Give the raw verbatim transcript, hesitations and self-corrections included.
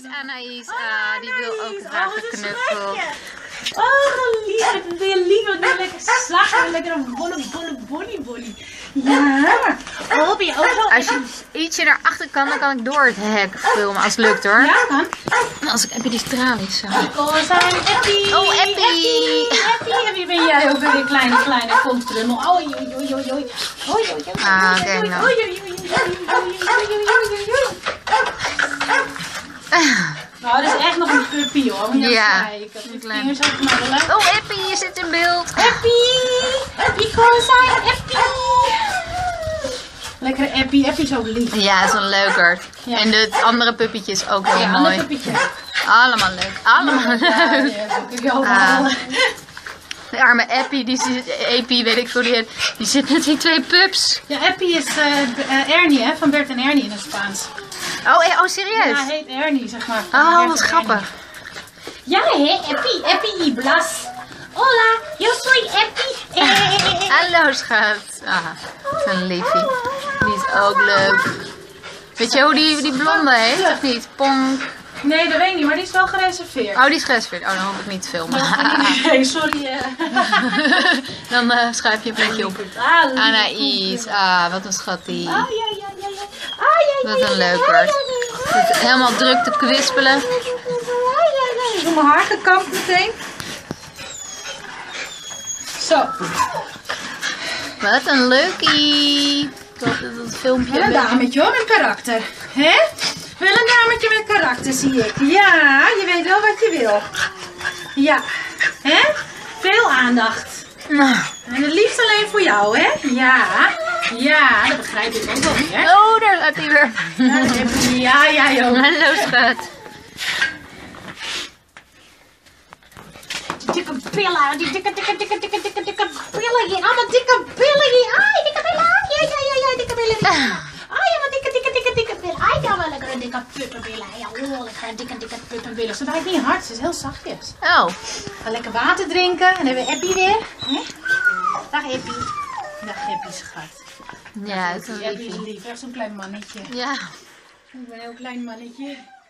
is Anaïs. Ah, die wil ook graag oh, een knuffel. Oh, lief. Het weer lief. Nu lekker slagen. Lekker een bolle, bolle, bolly, bolly. Ja. Oh, ben je ook zo? Als je ietsje naar achter kan, dan kan ik door het hek filmen. Als het lukt hoor. Ja, kan. Als ik heb je die tralies zo. Oh, zijn Eppie. Oh, Eppie. Eppie. Eppie, ben jij ook weer een kleine, kleine komstrummel. Oei, oei, oei, oei, oei. Oei, oei, oei. Ah, kijk nou. Oei, oei, oei, oei, oei, oei, oei. Nou, dat is echt nog een puppy hoor. Moet je Ja. kijken. Die vingers ook knabbelen. Oh, Eppie, je zit in beeld. Eppie! Eppie, kom zijn! Eppie! Lekkere Eppie. Eppie is ook lief. Ja, dat is een leuker. Ja. En de andere puppetjes ook heel Ja, mooi. ander puppytje. Allemaal leuk. Allemaal Ja, leuk. ja, dat kun je ook Ah. wel. De arme Eppie, die zit, Eppie, weet ik veel, die, die zit met die twee pups. Ja, Eppie is uh, uh, Ernie, hè? Van Bert en Ernie in het Spaans. Oh, eh, oh Ja, serieus? hij heet Ernie, zeg maar. van Oh, Bert wat en grappig. Ernie. Ja, hè? Eppie, Eppie y Blas. Hola, yo soy Eppie. Eh. Hallo schat. Ah, zo'n liefie. Die is ook leuk. Weet je hoe die, die blonde heet of niet? Ponk. Nee, dat weet ik niet, maar die is wel gereserveerd. Oh, die is gereserveerd. Oh, dan hoef ik niet te filmen. Nee, sorry. Uh. Dan uh, schrijf je een plekje op. Ah, lief. Anaïs. Ah, wat een schattie. Ah, ja, ja, ja, ja. Ah, ja, ja, Wat een leuker. Zit helemaal druk te kwispelen. Ik heb mijn haar gekamd meteen. Zo. Wat een leukie. Ik hoop dat het filmpje... Wel een dametje hoor, met karakter. Hè? Wel een dametje met karakter, zie ik. Ja, je weet wel wat je wil. Ja. Hè? Veel aandacht. Nou. En het liefst alleen voor jou, hè? Ja. Ja, dat begrijp ik ook wel weer. Oh, daar gaat hij weer. Ja, ja, joh. Hallo schat. Die dikke pillen, die dikke, dikke, dikke, dikke, dikke, dikke pillen hier. Allemaal dikke pillen hier. Ai, dikke pillen. Ja, ja, ja, ja, dikke pillen. Ai, allemaal dikke, dikke, dikke, dikke pillen. Ai, ja, wel lekkere dikke puppenbillen. Ja, oh, lekkere dikke, dikke puppenbillen. Ze draait niet hard, ze is heel zachtjes. Oh. Ga lekker water drinken. En dan hebben we Eppie weer. Hè? Dag Eppie. Dag Eppie, schat. Ja, het is een Eppie is liefie. lief, echt zo'n klein mannetje. Ja. Ik ben een heel klein mannetje.